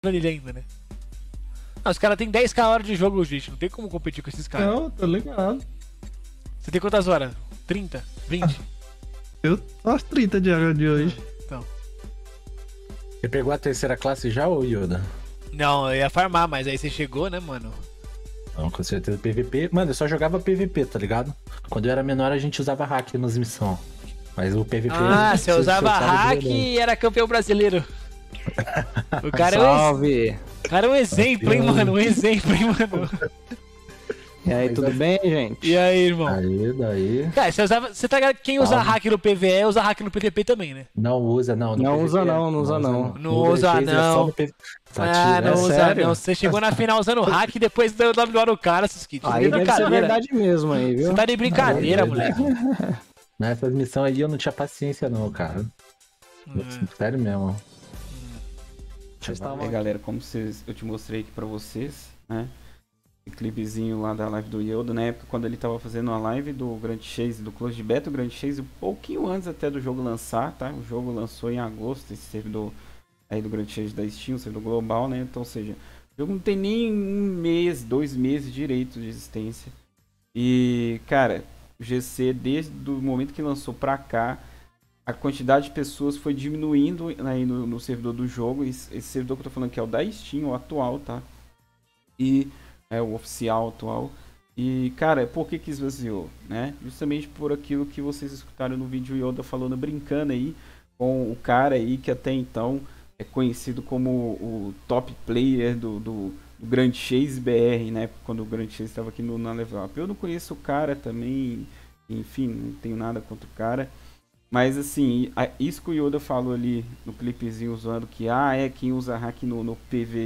planilha ainda, né? Ah, os caras têm 10k horas de jogo, gente. Não tem como competir com esses caras. Não, tô ligado. Você tem quantas horas? 30? 20? Eu tô às 30 de hora de hoje. Então. Você pegou a terceira classe já, ô Yoda? Não, eu ia farmar, mas aí você chegou, né, mano? Não, com certeza PVP. Mano, eu só jogava PVP, tá ligado? Quando eu era menor, a gente usava hack nas missões. Mas o PVP... Ah, você usava hack de e era campeão brasileiro. O cara Salve! O cara é um exemplo, hein, mano? Um exemplo, hein, mano? E aí, tudo bem, gente? E aí, irmão? Aí, daí... Cara, você tá ligado que quem usa hack no PvE usa hack no PvP também, né? Não usa, não. Não usa não, não usa não. Não usa não. Ah, não usa sério? não. Você chegou na final usando hack e depois deu WO no cara, Siskit. Aí deve ser verdade mesmo aí, viu? Você tá de brincadeira, moleque. Nessas missões aí eu não tinha paciência não, cara. Sério mesmo. É, galera, como eu te mostrei aqui pra vocês, né? Esse clipezinho lá da live do Yoda, na época quando ele tava fazendo a live do Grand Chase, do Close de Beta, o Grand Chase, um pouquinho antes até do jogo lançar, tá? O jogo lançou em agosto, esse servidor aí do Grand Chase da Steam, o servidor global, né? Então, ou seja, o jogo não tem nem 1 mês, 2 meses direito de existência. E, cara, o GC, desde o momento que lançou pra cá, a quantidade de pessoas foi diminuindo aí no servidor do jogo. Esse servidor que eu tô falando aqui é o da Steam, o atual, tá? E é o oficial atual. E, cara, por que esvaziou, né? Justamente por aquilo que vocês escutaram no vídeo Yoda falando, brincando aí com o cara aí que até então é conhecido como o top player do Grand Chase BR, né? Quando o Grand Chase estava aqui na Level Up. Eu não conheço o cara também, enfim, não tenho nada contra o cara. Mas assim, isso que o Yoda falou ali no clipezinho usando que quem usa hack no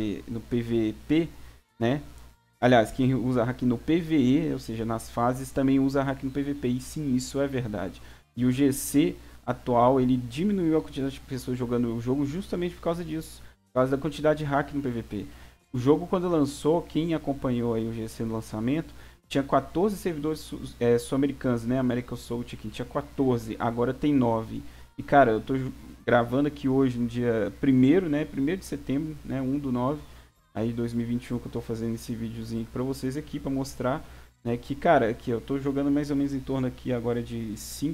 PVP, né? Aliás, quem usa hack no PVE, ou seja, nas fases, também usa hack no PVP. E sim, isso é verdade. E o GC atual, ele diminuiu a quantidade de pessoas jogando o jogo justamente por causa disso. Por causa da quantidade de hack no PVP. O jogo, quando lançou, quem acompanhou aí o GC no lançamento, tinha 14 servidores sul-americanos, né? American Salt aqui, tinha 14, agora tem 9. E, cara, eu tô gravando aqui hoje, no dia 1º, né? 1º de setembro, né? 1/9, aí 2021, que eu tô fazendo esse videozinho pra vocês aqui, pra mostrar, né? Que, cara, aqui eu tô jogando mais ou menos em torno aqui agora de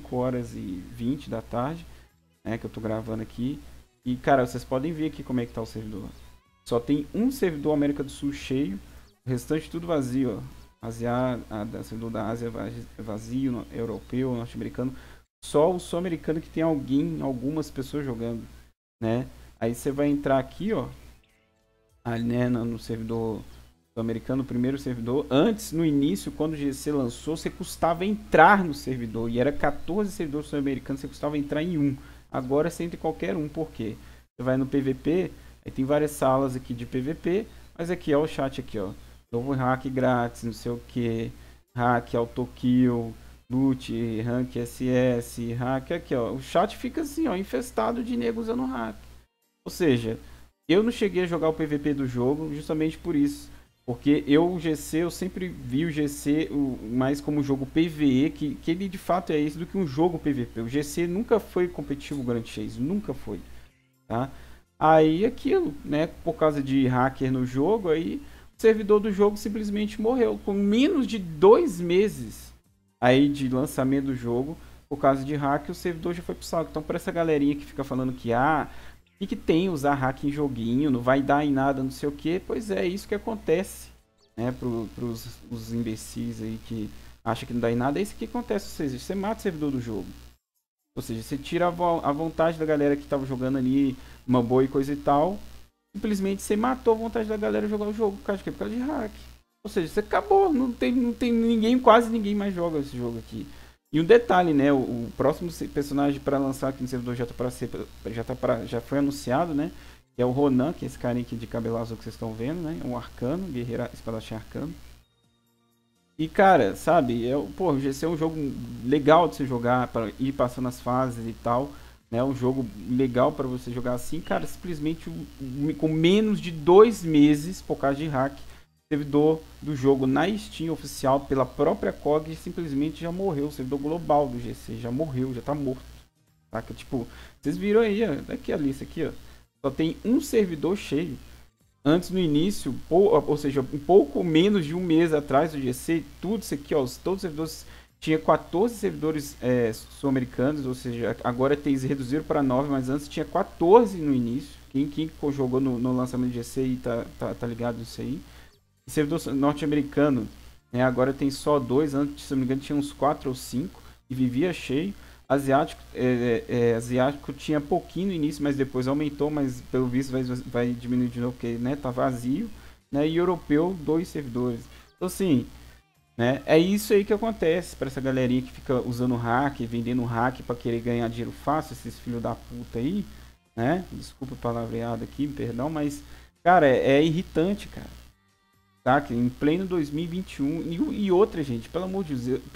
5h20 da tarde, né? Que eu tô gravando aqui. E, cara, vocês podem ver aqui como é que tá o servidor. Só tem um servidor América do Sul cheio, o restante tudo vazio, ó. Servidor da Ásia vazio, europeu, norte-americano. Só o sul-americano que tem algumas pessoas jogando, né? Aí você vai entrar aqui, ó, ali, né, no servidor sul-americano, o primeiro servidor. Antes, no início, quando o GC lançou, você custava entrar no servidor. E era 14 servidores sul-americanos, você custava entrar em um. Agora você entra em qualquer um, por quê? Você vai no PVP, aí tem várias salas aqui de PVP, mas aqui, ó, o chat aqui, ó. Novo hack grátis, não sei o que, hack autokill, loot, rank SS, hack aqui, ó. O chat fica assim, ó, infestado de nego usando hack. Ou seja, eu não cheguei a jogar o PVP do jogo justamente por isso. Porque o GC, eu sempre vi o GC mais como jogo PVE, que ele de fato é isso, do que um jogo PVP. O GC nunca foi competitivo Grand Chase, nunca foi, tá? Aí aquilo, né, por causa de hacker no jogo, aí o servidor do jogo simplesmente morreu. Com menos de 2 meses aí de lançamento do jogo, por causa de hack, o servidor já foi pro saco. Então, para essa galerinha que fica falando que o que tem usar hack em joguinho, não vai dar em nada, não sei o que, pois é isso que acontece, né, pros imbecis aí que acham que não dá em nada, é isso que acontece. Ou seja, você mata o servidor do jogo. Ou seja, você tira a vontade da galera que tava jogando ali uma boa e coisa e tal. Simplesmente você matou a vontade da galera jogar o jogo. Por causa de quê? Por causa de hack. Ou seja, você acabou. Não tem ninguém, quase ninguém mais joga esse jogo aqui. E um detalhe, né? O próximo personagem para lançar aqui no servidor já foi anunciado, né? Que é o Ronan, que é esse carinha aqui de cabelo azul que vocês estão vendo, né? Um arcano, guerreiro espadachim arcano. E, cara, sabe? O GC é um jogo legal de você jogar, para ir passando as fases e tal. É um jogo legal para você jogar assim, cara, simplesmente com menos de 2 meses, por causa de hack, o servidor do jogo na Steam oficial, pela própria COG, simplesmente já morreu. O servidor global do GC já morreu, já tá morto. Saca? Tipo, vocês viram aí, ó, daqui a lista aqui, ó. Só tem um servidor cheio. Antes, no início, ou seja, um pouco menos de um mês atrás do GC, tudo isso aqui, ó, todos os servidores, tinha 14 servidores sul-americanos, ou seja, agora eles reduziram para 9, mas antes tinha 14 no início. Quem jogou no lançamento do GC aí tá ligado nisso aí. E servidor norte-americano, né, agora tem só 2, antes, se não me engano, tinha uns 4 ou 5, e vivia cheio. Asiático tinha pouquinho no início, mas depois aumentou, mas pelo visto vai diminuir de novo, porque, né, tá vazio, né, e europeu 2 servidores. Então assim, né, é isso aí que acontece para essa galerinha que fica usando hack, vendendo hack para querer ganhar dinheiro fácil, esses filhos da puta aí, né, desculpa o palavreado aqui, perdão, mas, cara, é irritante, cara. Tá? Em pleno 2021. E outra, gente, pelo amor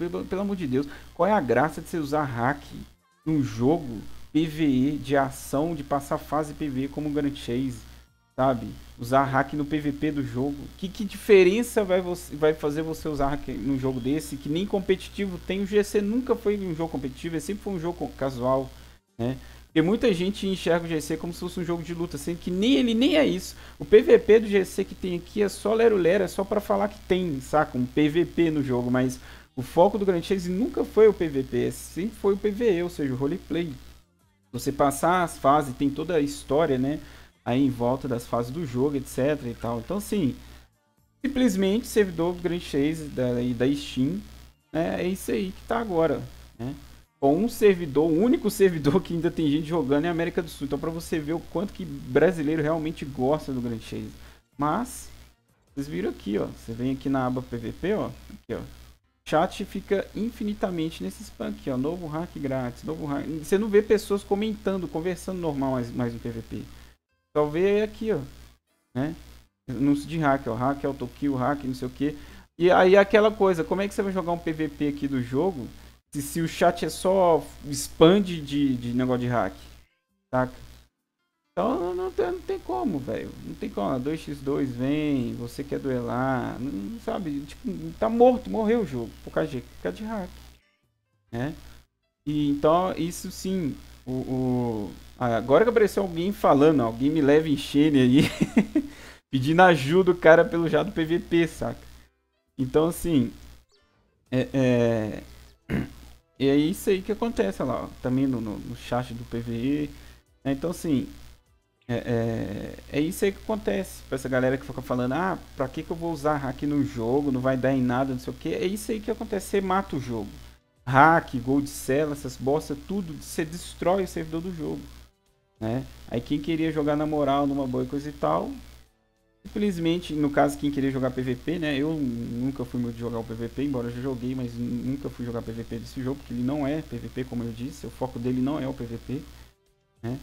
de Deus, qual é a graça de você usar hack num jogo PvE de ação, de passar fase PvE como Grand Chase, sabe? Usar hack no PVP do jogo. Que diferença vai fazer você usar hack num jogo desse, que nem competitivo tem? O GC nunca foi um jogo competitivo, ele sempre foi um jogo casual, né? Porque muita gente enxerga o GC como se fosse um jogo de luta, sendo que ele nem é isso. O PVP do GC que tem aqui é só lero-lero, é só pra falar que tem, saca? Um PVP no jogo, mas o foco do Grand Chase nunca foi o PVP, sempre foi o PVE, ou seja, o roleplay. Você passar as fases, tem toda a história, né? Aí em volta das fases do jogo, etc e tal. Então, assim, simplesmente servidor do Grand Chase da Steam, né? É isso aí que tá agora, né? Com um servidor, o único servidor que ainda tem gente jogando é a América do Sul. Então, para você ver o quanto que brasileiro realmente gosta do Grand Chase. Mas, vocês viram aqui, ó. Você vem aqui na aba PVP, ó. Aqui, ó. Chat fica infinitamente nesse spam aqui, ó. Novo hack grátis, novo hack. Você não vê pessoas comentando, conversando normal mais no PVP. Só vê aqui, ó. Né? Anúncio de hack, ó. Hack, autokill, hack, não sei o que. E aí aquela coisa, como é que você vai jogar um PVP aqui do jogo? Se o chat é só spam de negócio de hack, saca? Então não tem como, velho. Não tem como. 2x2 vem, você quer duelar, não sabe? Tipo, tá morto, morreu o jogo por causa de hack, né? E então, isso sim, agora que apareceu alguém falando, alguém me leva em enxerga aí, pedindo ajuda o cara pelo já do PVP, saca? Então, assim, e é isso aí que acontece, olha lá, ó, também no chat do PvE, né? Então assim, é isso aí que acontece pra essa galera que fica falando, ah, pra que eu vou usar hack no jogo, não vai dar em nada, não sei o que. É isso aí que acontece, você mata o jogo. Hack, gold cell, essas bosta, tudo, você destrói o servidor do jogo, né? Aí quem queria jogar na moral, numa boa coisa e tal, simplesmente, no caso, quem queria jogar PVP, né? Eu nunca fui muito jogar o PVP, embora eu já joguei, mas nunca fui jogar PVP desse jogo, porque ele não é PVP, como eu disse, o foco dele não é o PVP, né?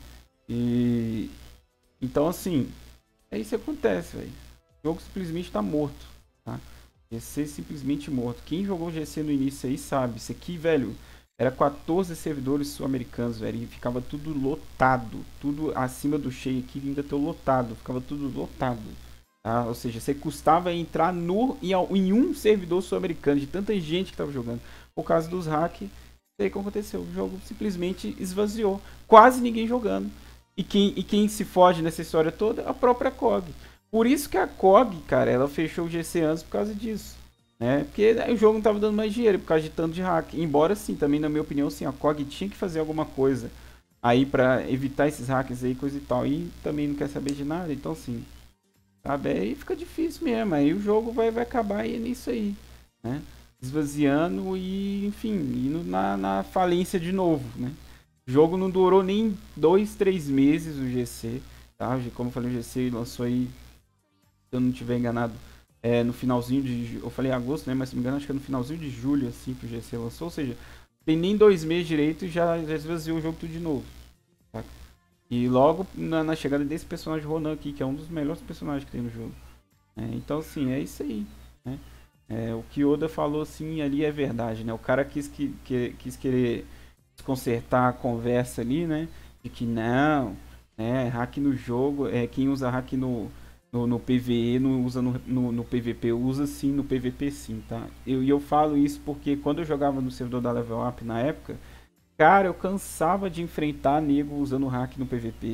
E então, assim, é isso que acontece, velho. O jogo simplesmente tá morto, tá? GC simplesmente morto. Quem jogou GC no início aí sabe, isso aqui, velho, era 14 servidores sul-americanos, velho, e ficava tudo lotado, tudo acima do cheio aqui, ainda tô lotado, ficava tudo lotado. Tá? Ou seja, você custava entrar em um servidor sul-americano, de tanta gente que estava jogando. Por causa dos hacks, aí o que aconteceu? O jogo simplesmente esvaziou. Quase ninguém jogando. E quem se foge nessa história toda? A própria COG. Por isso que a COG, cara, ela fechou o GC antes por causa disso. Né? Porque o jogo não estava dando mais dinheiro por causa de tanto de hack. Embora, sim, também na minha opinião, sim, a COG tinha que fazer alguma coisa aí para evitar esses hacks aí, coisa e tal. E também não quer saber de nada, então sim. Sabe? Aí fica difícil mesmo, aí o jogo vai acabar aí nisso aí, né? Esvaziando e, enfim, indo na falência de novo, né? O jogo não durou nem 2, 3 meses o GC, tá? Como eu falei, o GC lançou aí, se eu não estiver enganado, no finalzinho de... Eu falei agosto, né? Mas se não me engano, acho que é no finalzinho de julho, assim, que o GC lançou, ou seja, tem nem 2 meses direito e já esvaziou o jogo tudo de novo, tá? E logo na chegada desse personagem Ronan aqui, que é um dos melhores personagens que tem no jogo. Então, assim, é isso aí, né? O que Oda falou, assim, ali é verdade, né? O cara quis querer consertar a conversa ali, né? De que não, né? Hack no jogo, quem usa hack no PvE não usa no PvP, usa sim no PvP sim, tá? E eu falo isso porque quando eu jogava no servidor da Level Up na época, cara, eu cansava de enfrentar nego usando hack no PVP.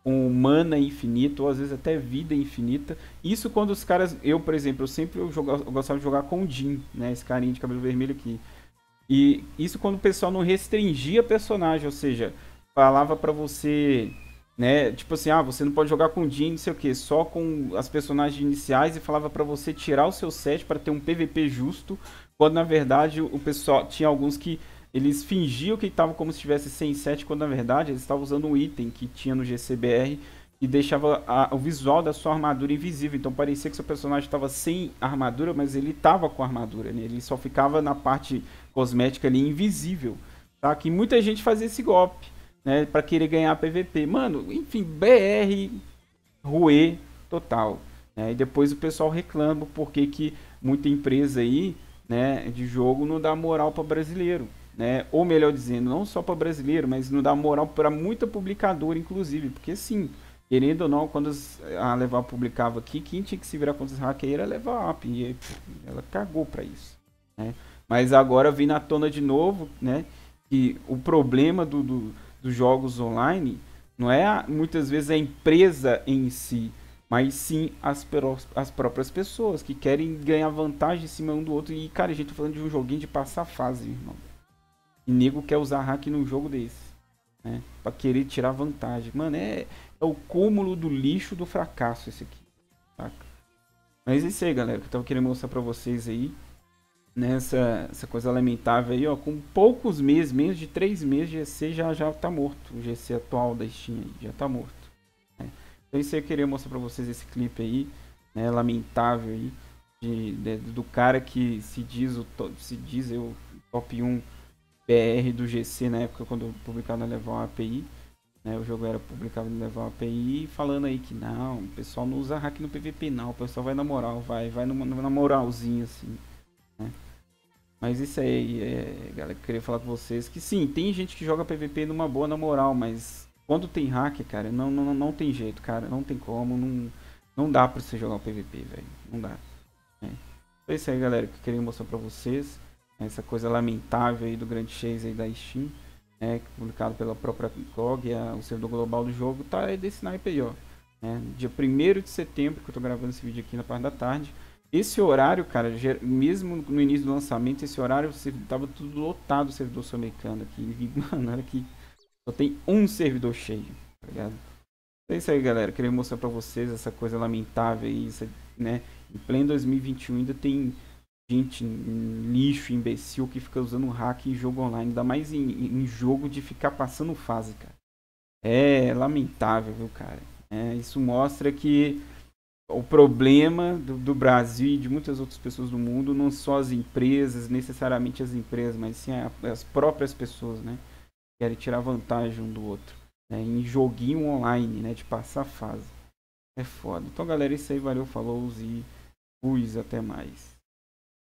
com mana infinita, ou às vezes até vida infinita. Isso quando os caras, por exemplo, eu gostava de jogar com o Jin, né, esse carinha de cabelo vermelho aqui. E isso quando o pessoal não restringia personagem, ou seja, falava pra você, né, tipo assim, você não pode jogar com o Jin, não sei o que, só com as personagens iniciais, e falava pra você tirar o seu set pra ter um PVP justo, quando na verdade o pessoal, tinha alguns que eles fingiam que estavam como se estivesse sem set, quando na verdade eles estavam usando um item que tinha no GCBR e deixava o visual da sua armadura invisível. Então parecia que seu personagem estava sem armadura, mas ele estava com armadura, né? Ele só ficava na parte cosmética ali invisível. Tá? Que muita gente fazia esse golpe, né? Pra querer ganhar PVP. Mano, enfim, BR, ruê total. Né? E depois o pessoal reclama porque que muita empresa aí, né, de jogo não dá moral para brasileiro. Né? Ou melhor dizendo, não só para brasileiro, mas não dá moral para muita publicadora, inclusive, porque sim, querendo ou não, quando a Level Up publicava aqui, quem tinha que se virar contra os hackers era a Level Up, e ela cagou para isso. Né? Mas agora vem na tona de novo, né, que o problema dos jogos online não é muitas vezes a empresa em si, mas sim as próprias pessoas que querem ganhar vantagem em cima um do outro. E cara, a gente tá falando de um joguinho de passar fase, irmão. E nego quer usar hack num jogo desse, né? Pra querer tirar vantagem. Mano, é o cúmulo do lixo do fracasso esse aqui, saca? Mas é isso aí, galera, que eu tava querendo mostrar pra vocês aí. Nessa essa coisa lamentável aí, ó. Com poucos meses, menos de 3 meses, o GC já tá morto. O GC atual da Steam aí, já tá morto. Né? Então isso aí eu queria mostrar pra vocês esse clipe aí, né? Lamentável aí. Do cara que se diz o top 1 BR do GC na época quando publicado na Level API, né, o jogo era publicado no Level API, falando aí que não, o pessoal não usa hack no PVP não, o pessoal vai na moral, vai na moralzinha assim, né? Mas isso aí, galera, eu queria falar com vocês que sim, tem gente que joga PVP numa boa, na moral, mas quando tem hack, cara, não tem jeito, cara, não tem como, não dá pra você jogar o PVP, velho, não dá. Né? Então é isso aí, galera, que eu queria mostrar pra vocês. Essa coisa lamentável aí do grande chase aí da Steam, né, publicado pela própria GOG, o servidor global do jogo, tá desse naipe aí, ó. Né, dia 1º de setembro, que eu tô gravando esse vídeo aqui na parte da tarde. Esse horário, cara, mesmo no início do lançamento, esse horário tava tudo lotado o servidor sul-americano aqui. E, mano, olha que só tem um servidor cheio, tá ligado? Então é isso aí, galera. Queria mostrar pra vocês essa coisa lamentável aí, né? Em pleno 2021 ainda tem gente lixo, imbecil, que fica usando hack em jogo online, ainda mais em jogo de ficar passando fase, cara. É lamentável, viu, cara? Isso mostra que o problema do Brasil e de muitas outras pessoas do mundo não são as empresas, necessariamente as empresas, mas sim as próprias pessoas, né? Querem tirar vantagem um do outro, né? Em joguinho online, né? De passar fase. É foda. Então, galera, isso aí, valeu, falou e fui, até mais.